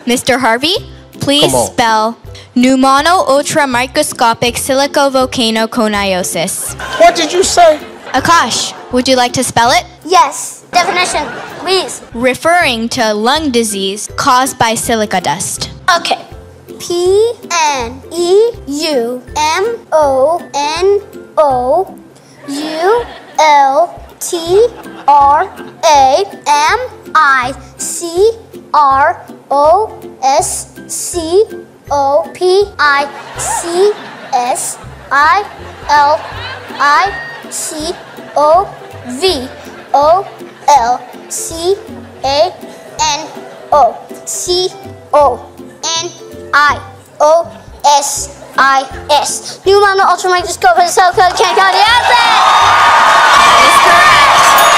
Mr. Harvey, please spell pneumono-ultramicroscopic silicovolcanoconiosis. What did you say? Akash, would you like to spell it? Yes. Definition, please. Referring to lung disease caused by silica dust. Okay. Pneumono-ultramicroscopic silicovolcanoconiosis. That is correct.